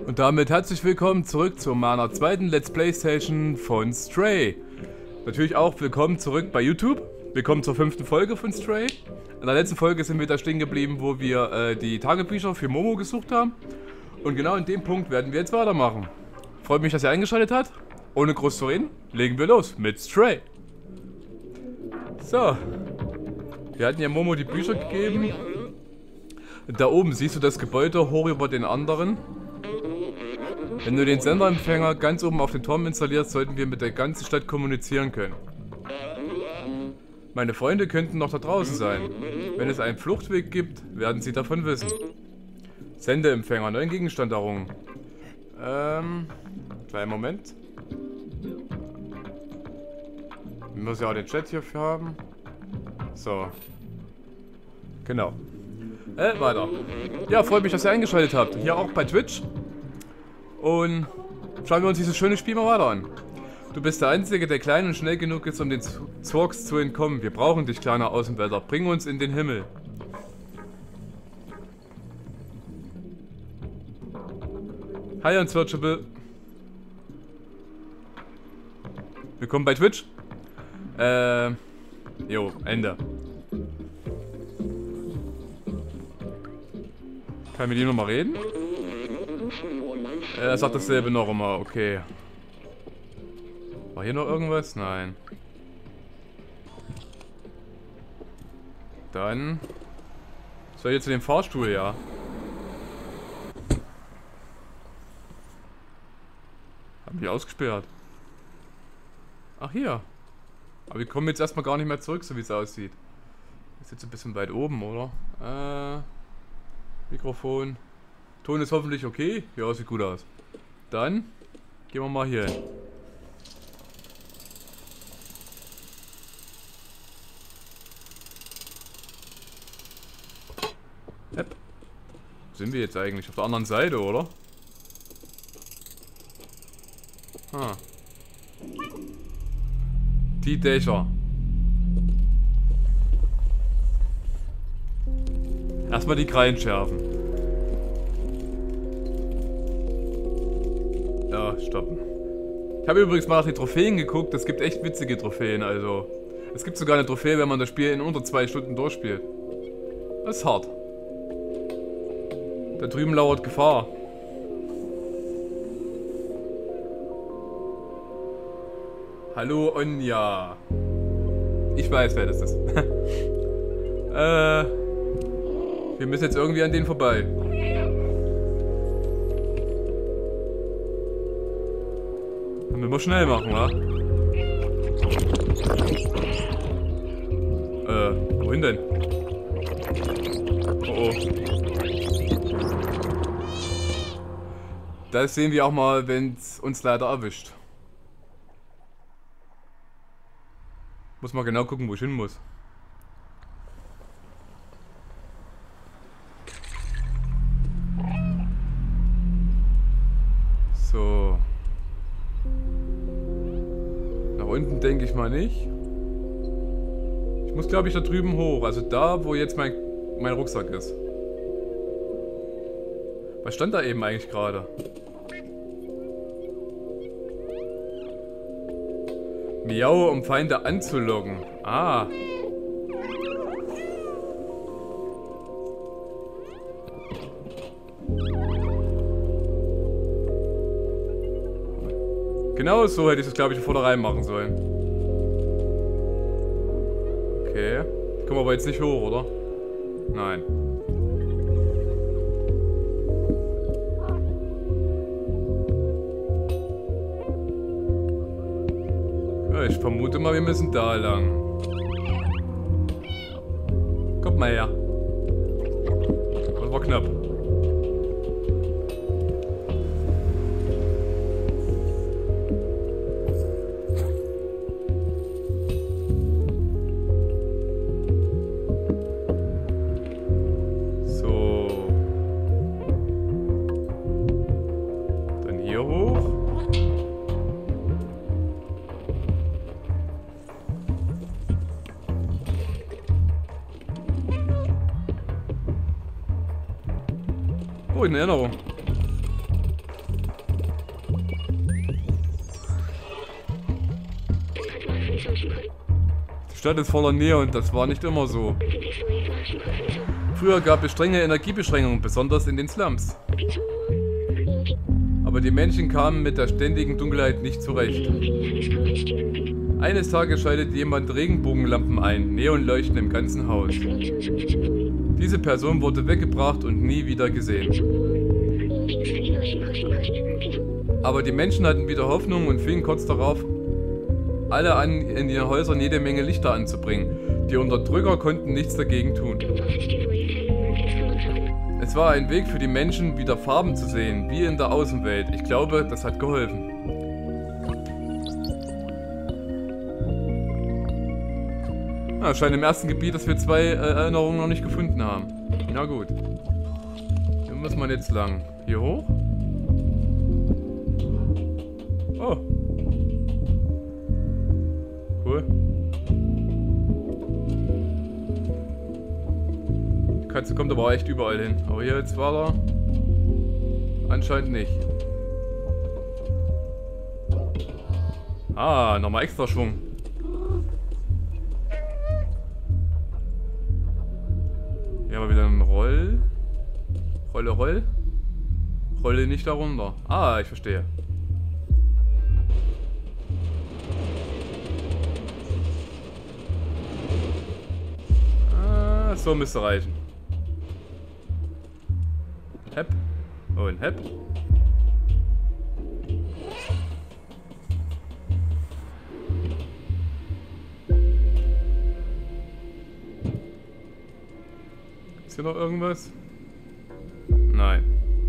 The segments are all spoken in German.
Und damit herzlich willkommen zurück zu meiner zweiten Let's Play Session von Stray. Natürlich auch willkommen zurück bei YouTube. Willkommen zur 5. Folge von Stray. In der letzten Folge sind wir da stehen geblieben, wo wir die Tagebücher für Momo gesucht haben. Und genau in dem Punkt werden wir jetzt weitermachen. Freut mich, dass ihr eingeschaltet habt. Ohne groß zu reden, legen wir los mit Stray. So. Wir hatten ja Momo die Bücher gegeben. Da oben siehst du das Gebäude hoch über den anderen. Wenn du den Senderempfänger ganz oben auf den Turm installierst, sollten wir mit der ganzen Stadt kommunizieren können. Meine Freunde könnten noch da draußen sein. Wenn es einen Fluchtweg gibt, werden sie davon wissen. Sendeempfänger, neuen Gegenstand errungen. Kleinen Moment. Wir müssen ja auch den Chat hierfür haben. So. Genau. Weiter. Ja, freut mich, dass ihr eingeschaltet habt. Hier auch bei Twitch. Und schauen wir uns dieses schöne Spiel mal weiter an. Du bist der Einzige, der klein und schnell genug ist, um den Zurks zu entkommen. Wir brauchen dich, kleiner Außenwälder. Bring uns in den Himmel. Hi, Unsearchable. Willkommen bei Twitch. Jo, Ende. Kann ich mit ihm nochmal reden? Er sagt dasselbe noch immer, okay. War hier noch irgendwas? Nein. Dann... Soll ich jetzt zu dem Fahrstuhl, ja? Hab mich ausgesperrt. Ach, hier. Aber wir kommen jetzt erstmal gar nicht mehr zurück, so wie es aussieht. Ist jetzt ein bisschen weit oben, oder? Mikrofon. Ton ist hoffentlich okay. Ja, sieht gut aus. Dann gehen wir mal hier hin. Wo sind wir jetzt eigentlich? Auf der anderen Seite, oder? Ah. Die Dächer. Erstmal die Krallen schärfen. Ja, stoppen. Ich habe übrigens mal nach den Trophäen geguckt. Es gibt echt witzige Trophäen, also. Es gibt sogar eine Trophäe, wenn man das Spiel in unter 2 Stunden durchspielt. Das ist hart. Da drüben lauert Gefahr. Hallo Onja. Ich weiß, wer das ist. Wir müssen jetzt irgendwie an denen vorbei. Dann müssen wir schnell machen, wa? Wohin denn? Oh oh. Das sehen wir auch mal, wenn es uns leider erwischt. Muss mal genau gucken, wo ich hin muss. So. Nach unten denke ich mal nicht. Ich muss, glaube ich, da drüben hoch. Also da, wo jetzt mein Rucksack ist. Was stand da eben eigentlich gerade? Miau, um Feinde anzulocken. Ah. Genau so hätte ich das, glaube ich, von vornherein machen sollen. Okay. Ich komme aber jetzt nicht hoch, oder? Nein. Ich vermute mal, wir müssen da lang. Kommt mal her. Das war knapp. So. Dann hier hoch. Oh, eine Erinnerung. Die Stadt ist voller Nähe und das war nicht immer so. Früher gab es strenge Energiebeschränkungen, besonders in den Slums. Aber die Menschen kamen mit der ständigen Dunkelheit nicht zurecht. Eines Tages schaltete jemand Regenbogenlampen ein, Neonleuchten im ganzen Haus. Diese Person wurde weggebracht und nie wieder gesehen. Aber die Menschen hatten wieder Hoffnung und fingen kurz darauf alle an, in ihren Häusern jede Menge Lichter anzubringen. Die Unterdrücker konnten nichts dagegen tun. Es war ein Weg für die Menschen, wieder Farben zu sehen, wie in der Außenwelt. Ich glaube, das hat geholfen. Ja, scheint im ersten Gebiet, dass wir 2 Erinnerungen noch nicht gefunden haben. Na gut. Hier muss man jetzt lang. Hier hoch? Oh. Cool. Die Katze kommt aber auch echt überall hin. Aber hier jetzt weiter? Anscheinend nicht. Ah, nochmal extra Schwung. Hier haben wir wieder einen Roll. Rolle. Rolle nicht darunter. Ah, ich verstehe. Ah, so müsste reichen. Hepp. Und hepp. Ist hier noch irgendwas? Nein.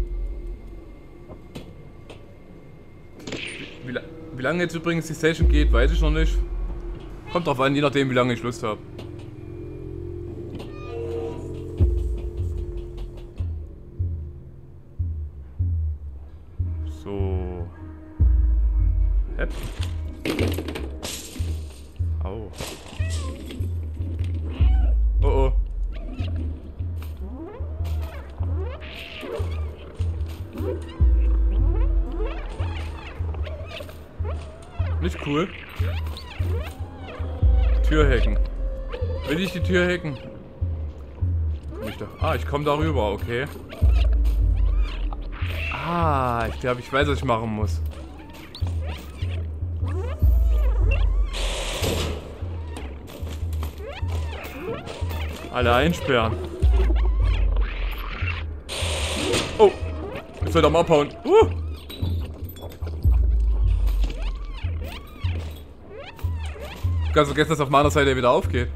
Wie lange jetzt übrigens die Session geht, weiß ich noch nicht. Kommt drauf an, je nachdem, wie lange ich Lust habe. So. Hepp. Au. Oh oh. Nicht cool. Tür hacken. Will ich die Tür hacken? Ah, ich komme darüber, okay. Ah, ich glaube, ich weiß, was ich machen muss. Alle einsperren. Oh, ich soll doch mal abhauen. Ganz vergessen, dass auf meiner Seite wieder aufgeht.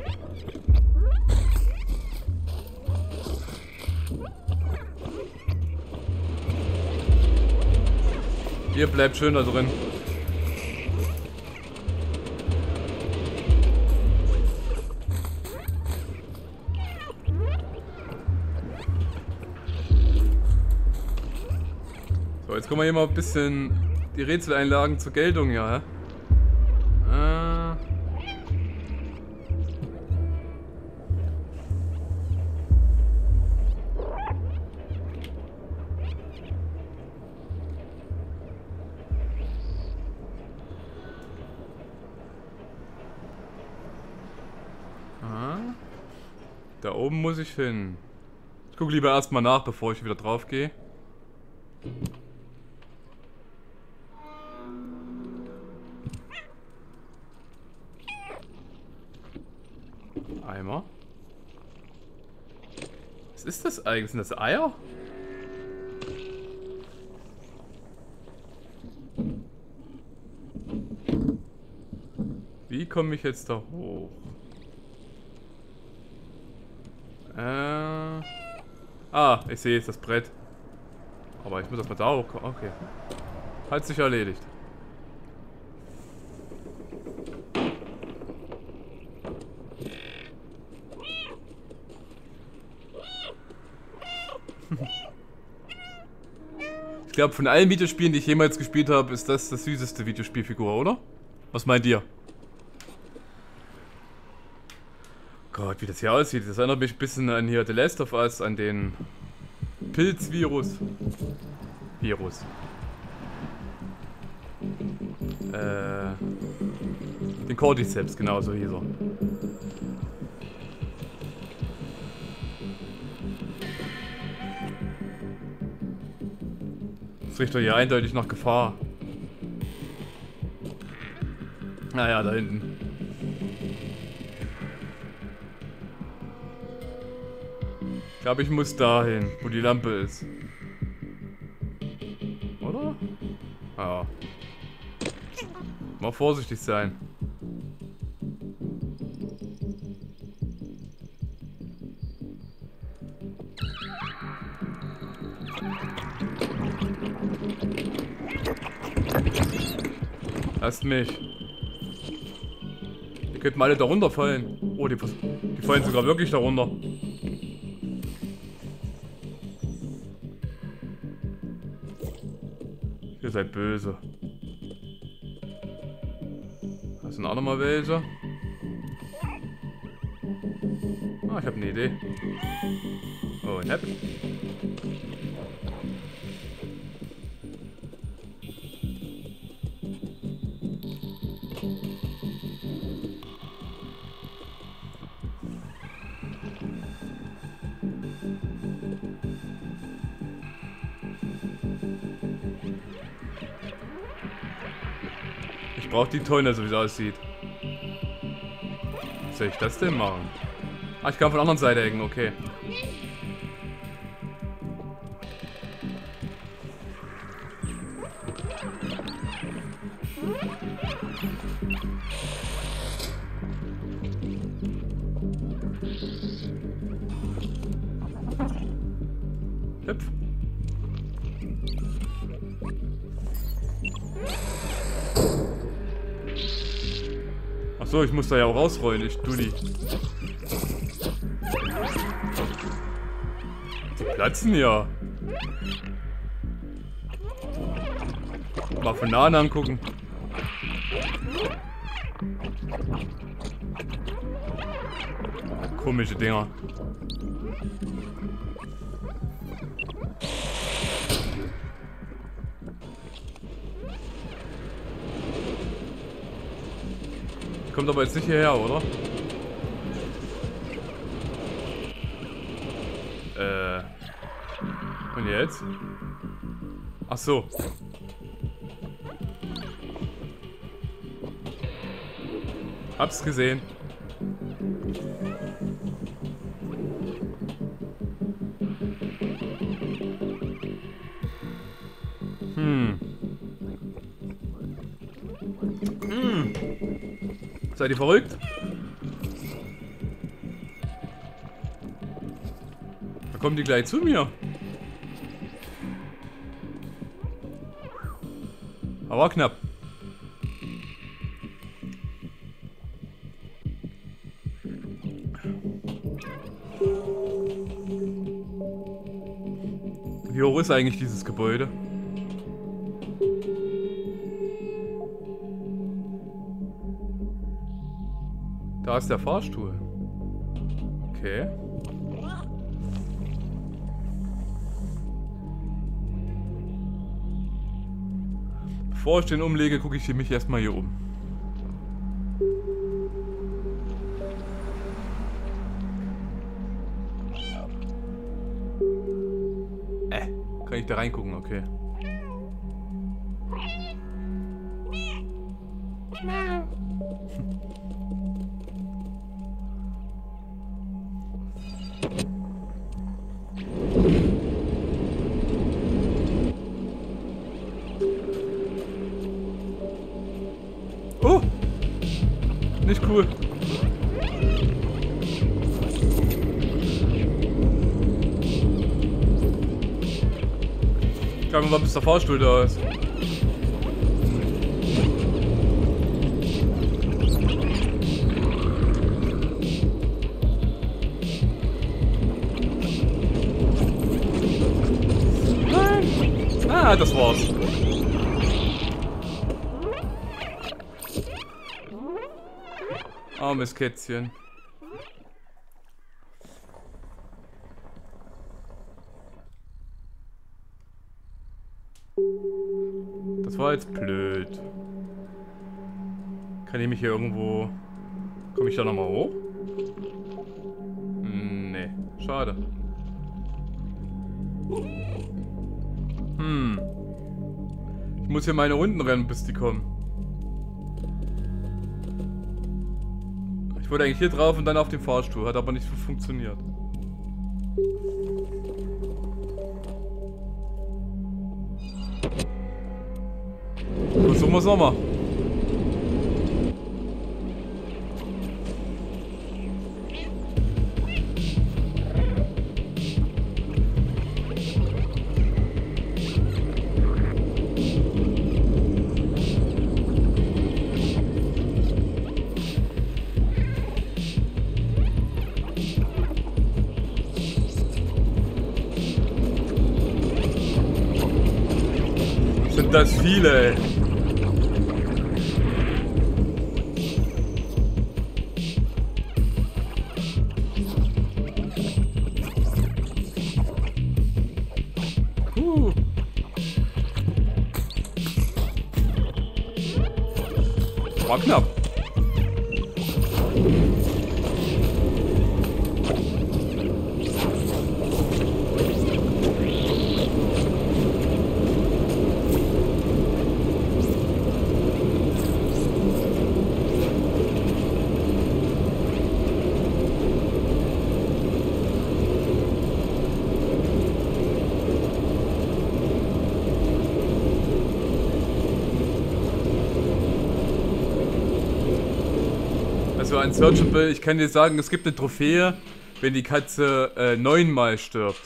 Ihr bleibt schön da drin. So, jetzt kommen wir hier mal ein bisschen die Rätseleinlagen zur Geltung, ja. Da oben muss ich hin. Ich gucke lieber erstmal nach, bevor ich wieder drauf gehe. Eimer. Was ist das eigentlich? Sind das Eier? Wie komme ich jetzt da hoch? Ah, ich sehe jetzt das Brett. Aber ich muss erstmal da hochkommen. Okay. Hat sich erledigt. Ich glaube, von allen Videospielen, die ich jemals gespielt habe, ist das süßeste Videospielfigur, oder? Was meint ihr? Gott, wie das hier aussieht. Das erinnert mich ein bisschen an hier The Last of Us, an den Pilzvirus. Den Cordyceps, genau so hieß er. Das riecht doch hier eindeutig nach Gefahr. Naja, da hinten. Ich glaube, ich muss dahin, wo die Lampe ist. Oder? Ja. Mal vorsichtig sein. Lasst mich. Die könnten alle da runterfallen. Oh, die fallen sogar wirklich da runter. Ihr seid böse. Da sind auch noch mal welche. Ah, ich habe eine Idee. Oh, ein Hepp. Ich brauche die Tonne, so wie es aussieht. Wie soll ich das denn machen? Ah, ich kann von der anderen Seite hängen, okay. Hüpf. Achso, ich muss da ja auch rausrollen, ich Dulli. Die platzen ja. Mal von nahen angucken. Komische Dinger. Kommt aber jetzt nicht hierher, oder? Und jetzt? Ach so. Hab's gesehen. Seid ihr verrückt? Da kommen die gleich zu mir. Aber knapp. Wie hoch ist eigentlich dieses Gebäude? Da ist der Fahrstuhl. Okay. Bevor ich den umlege, gucke ich mich erstmal hier um. Kann ich da reingucken, okay. Oh! Nicht cool. Ich glaube mal, bis der Fahrstuhl da ist. Nein! Ah, das war's. Armes Kätzchen. Das war jetzt blöd. Kann ich mich hier irgendwo... Komme ich da nochmal hoch? Nee, schade. Ich muss hier meine Runden rennen, bis die kommen. Ich wollte eigentlich hier drauf und dann auf den Fahrstuhl, hat aber nicht funktioniert. Versuchen wir es nochmal. Sind das viele, ey. War knapp. Also Unsearchable, ich kann dir sagen, es gibt eine Trophäe, wenn die Katze 9-mal stirbt.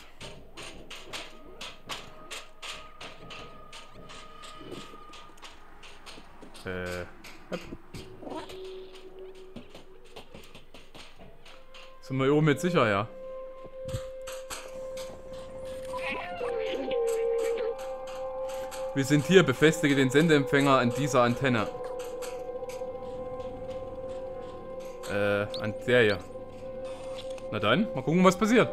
Sind wir hier oben jetzt sicher, ja? Wir sind hier, befestige den Sendeempfänger an dieser Antenne. An der hier. Na dann, mal gucken, was passiert.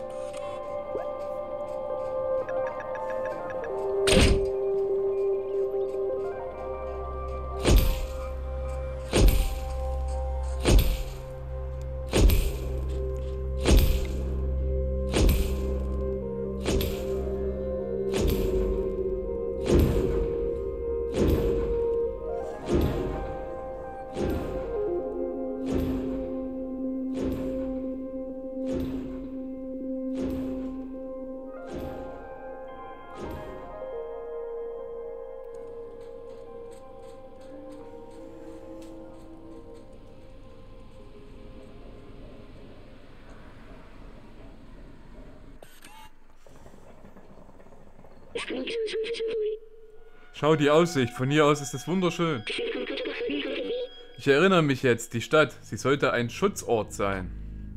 Schau die Aussicht, von hier aus ist es wunderschön. Ich erinnere mich jetzt, die Stadt, sie sollte ein Schutzort sein.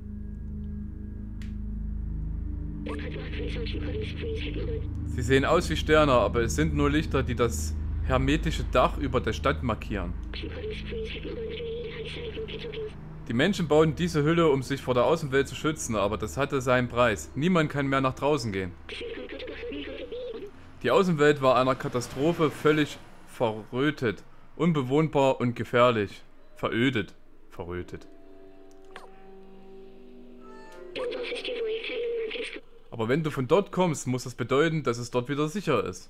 Sie sehen aus wie Sterne, aber es sind nur Lichter, die das hermetische Dach über der Stadt markieren. Die Menschen bauten diese Hülle, um sich vor der Außenwelt zu schützen, aber das hatte seinen Preis. Niemand kann mehr nach draußen gehen. Die Außenwelt war einer Katastrophe völlig verrötet, unbewohnbar und gefährlich. Verödet. Verrötet. Aber wenn du von dort kommst, muss das bedeuten, dass es dort wieder sicher ist.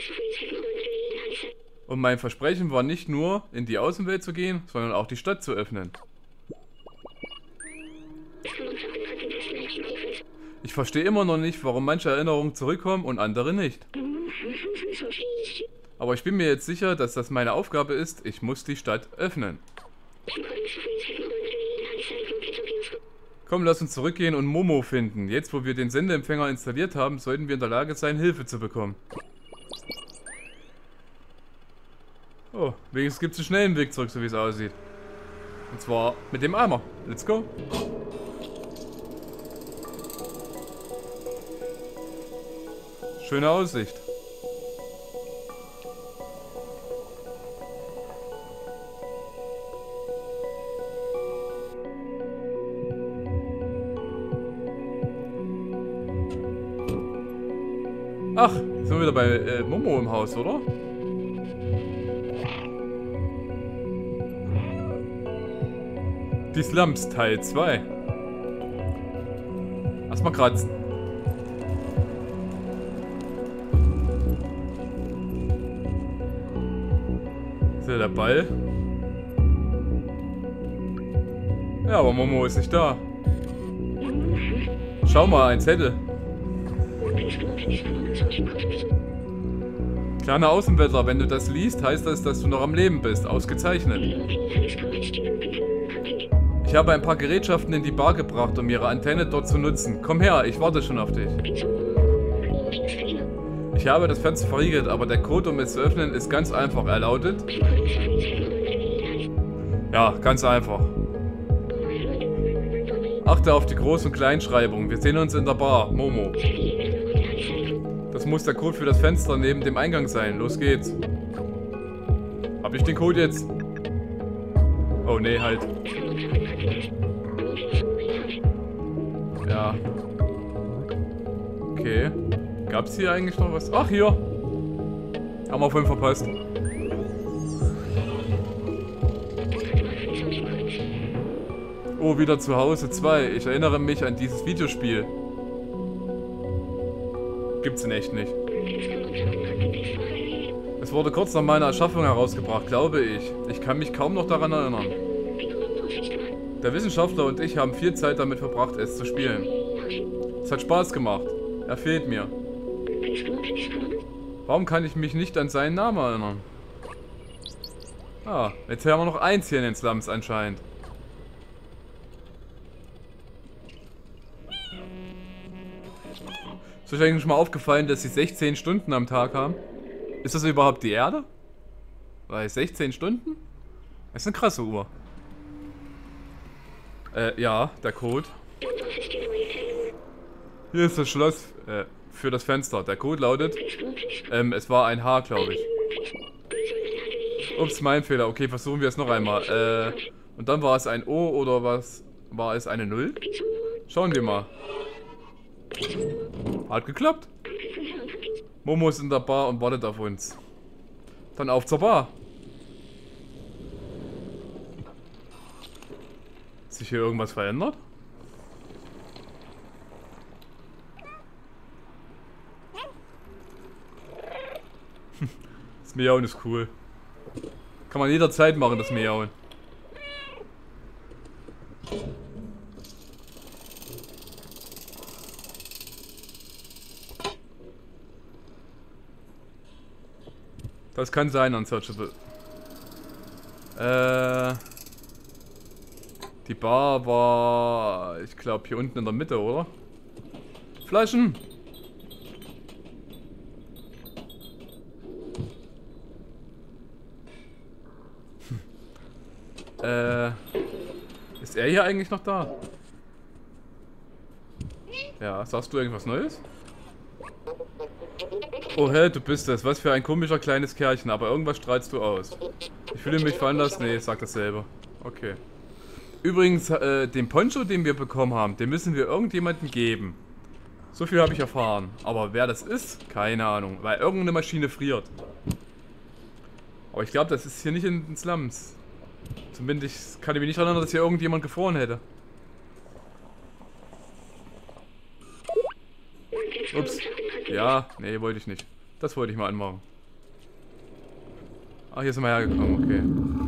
Und mein Versprechen war nicht nur, in die Außenwelt zu gehen, sondern auch die Stadt zu öffnen. Ich verstehe immer noch nicht, warum manche Erinnerungen zurückkommen und andere nicht. Aber ich bin mir jetzt sicher, dass das meine Aufgabe ist. Ich muss die Stadt öffnen. Komm, lass uns zurückgehen und Momo finden. Jetzt, wo wir den Sendeempfänger installiert haben, sollten wir in der Lage sein, Hilfe zu bekommen. Oh, wenigstens gibt es einen schnellen Weg zurück, so wie es aussieht. Und zwar mit dem Eimer. Let's go. Schöne Aussicht. Ach, sind wir wieder bei Momo im Haus, oder? Die Slums Teil 2. Erstmal kratzen. Ist ja der Ball. Ja, aber Momo ist nicht da. Schau mal, ein Zettel. Kleiner Außenwetter, wenn du das liest, heißt das, dass du noch am Leben bist. Ausgezeichnet. Ich habe ein paar Gerätschaften in die Bar gebracht, um ihre Antenne dort zu nutzen. Komm her, ich warte schon auf dich. Ich habe das Fenster verriegelt, aber der Code, um es zu öffnen, ist ganz einfach. Er lautet... Ja, ganz einfach. Achte auf die Groß- und Kleinschreibung. Wir sehen uns in der Bar. Momo. Das muss der Code für das Fenster neben dem Eingang sein. Los geht's. Hab ich den Code jetzt? Oh nee, halt. Ja. Okay. Gab's hier eigentlich noch was? Ach, hier. Haben wir vorhin verpasst. Oh, wieder zu Hause 2. Ich erinnere mich an dieses Videospiel. Gibt's in echt nicht. Es wurde kurz nach meiner Erschaffung herausgebracht, glaube ich. Ich kann mich kaum noch daran erinnern. Der Wissenschaftler und ich haben viel Zeit damit verbracht, es zu spielen. Es hat Spaß gemacht. Er fehlt mir. Warum kann ich mich nicht an seinen Namen erinnern? Ah, jetzt haben wir noch eins hier in den Slums anscheinend. Ist euch eigentlich schon mal aufgefallen, dass sie 16 Stunden am Tag haben? Ist das überhaupt die Erde? Weil 16 Stunden? Das ist eine krasse Uhr. Ja, der Code. Hier ist das Schloss für das Fenster. Der Code lautet, es war ein H, glaube ich. Ups, mein Fehler. Okay, versuchen wir es noch einmal. Und dann war es ein O oder was? War es eine 0? Schauen wir mal. Hat geklappt. Momo ist in der Bar und wartet auf uns. Dann auf zur Bar. Hat sich hier irgendwas verändert? Das Miauen ist cool. Kann man jederzeit machen, das Miauen. Das kann sein, Unsearchable. Die Bar war, ich glaube, hier unten in der Mitte, oder? Flaschen! Ist er hier eigentlich noch da? Ja, sagst du irgendwas Neues? Oh hey, du bist es. Was für ein komischer kleines Kerlchen, aber irgendwas strahlst du aus. Ich fühle mich veranlasst. Nee, sag dasselbe. Okay. Übrigens, den Poncho, den wir bekommen haben, den müssen wir irgendjemandem geben. So viel habe ich erfahren. Aber wer das ist, keine Ahnung. Weil irgendeine Maschine friert. Aber ich glaube, das ist hier nicht in den Slums. Zumindest kann ich mich nicht erinnern, dass hier irgendjemand gefroren hätte. Ups. Ja, nee, wollte ich nicht. Das wollte ich mal anmachen. Ah, hier sind wir hergekommen, okay.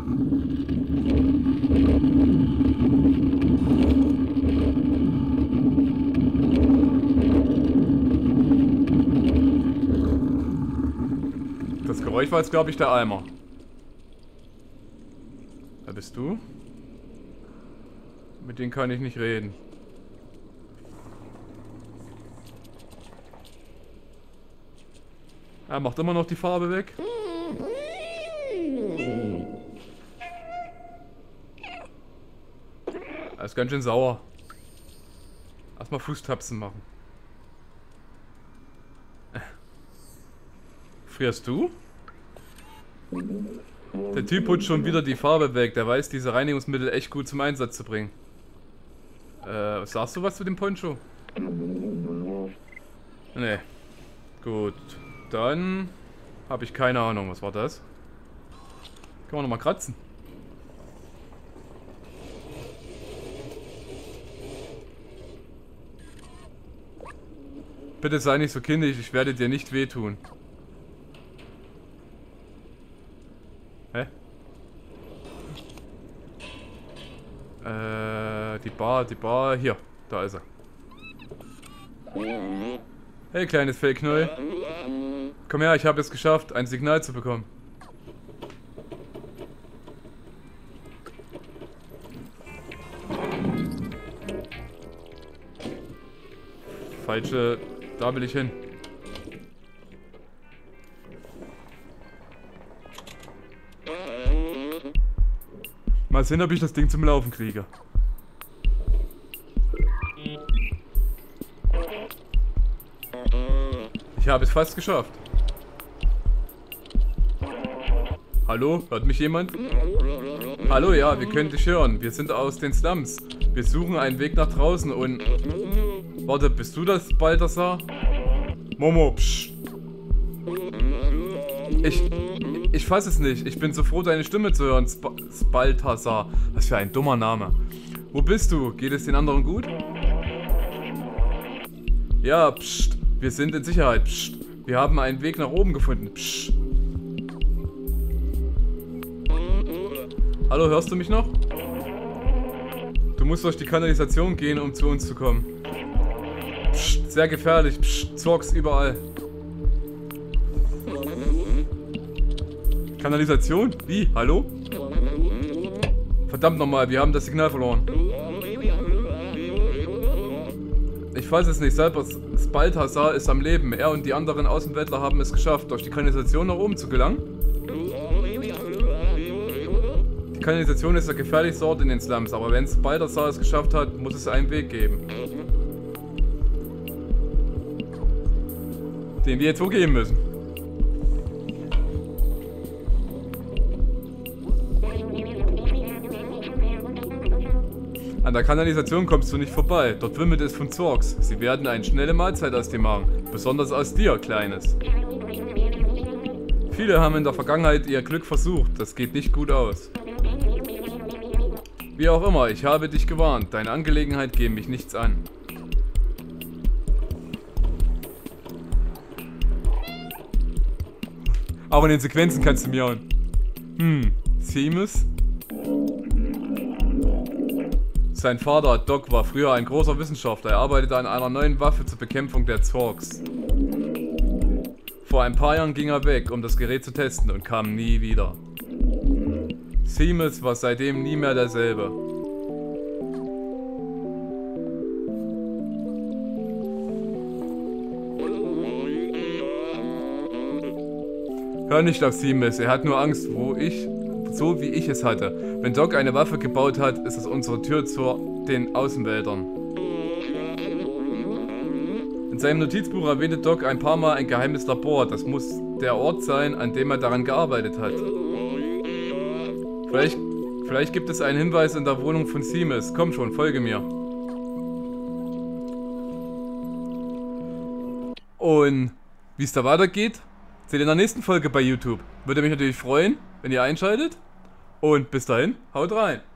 Das Geräusch war jetzt, glaube ich, der Eimer. Wer bist du? Mit denen kann ich nicht reden. Er macht immer noch die Farbe weg. Er ist ganz schön sauer. Erstmal Fußtapsen machen. Frierst du? Der Typ putzt schon wieder die Farbe weg. Der weiß, diese Reinigungsmittel echt gut zum Einsatz zu bringen. Sagst du was zu dem Poncho? Nee. Gut. Dann habe ich keine Ahnung. Was war das? Können wir nochmal kratzen? Bitte sei nicht so kindisch, ich werde dir nicht wehtun. Hä? Die Bar, hier. Da ist er. Hey, kleines Fellknäuel. Komm her, ich habe es geschafft, ein Signal zu bekommen. Falsche... Da will ich hin. Mal sehen, ob ich das Ding zum Laufen kriege. Ich habe es fast geschafft. Hallo? Hört mich jemand? Hallo, ja, wir können dich hören. Wir sind aus den Slums. Wir suchen einen Weg nach draußen und... Warte, bist du das, Balthasar? Momo, psch. Ich fass es nicht. Ich bin so froh, deine Stimme zu hören, Balthasar. Was für ein dummer Name. Wo bist du? Geht es den anderen gut? Ja, pst. Wir sind in Sicherheit, pst. Wir haben einen Weg nach oben gefunden, pst. Hallo, hörst du mich noch? Du musst durch die Kanalisation gehen, um zu uns zu kommen. Psst, sehr gefährlich. Psst, Zorgs überall. Kanalisation? Wie? Hallo? Verdammt nochmal, wir haben das Signal verloren. Ich weiß es nicht, Balthasar ist am Leben. Er und die anderen Außenweltler haben es geschafft, durch die Kanalisation nach oben zu gelangen. Die Kanalisation ist der gefährlichste Ort in den Slums, aber wenn Balthasar es geschafft hat, muss es einen Weg geben. Den wir jetzt wo gehen müssen. An der Kanalisation kommst du nicht vorbei. Dort wimmelt es von Zorgs. Sie werden eine schnelle Mahlzeit aus dir machen. Besonders aus dir, Kleines. Viele haben in der Vergangenheit ihr Glück versucht. Das geht nicht gut aus. Wie auch immer, ich habe dich gewarnt. Deine Angelegenheit geht mich nichts an. Aber in den Sequenzen kannst du mir hauen. Seamus? Sein Vater, Doc, war früher ein großer Wissenschaftler. Er arbeitete an einer neuen Waffe zur Bekämpfung der Zorgs. Vor ein paar Jahren ging er weg, um das Gerät zu testen und kam nie wieder. Seamus war seitdem nie mehr derselbe. Hör nicht auf Seamus, er hat nur Angst, so wie ich es hatte. Wenn Doc eine Waffe gebaut hat, ist es unsere Tür zu den Außenweltern. In seinem Notizbuch erwähnte Doc ein paar Mal ein geheimes Labor. Das muss der Ort sein, an dem er daran gearbeitet hat. Vielleicht gibt es einen Hinweis in der Wohnung von Seamus. Komm schon, folge mir. Und wie es da weitergeht, seht ihr in der nächsten Folge bei YouTube. Würde mich natürlich freuen, wenn ihr einschaltet. Und bis dahin, haut rein.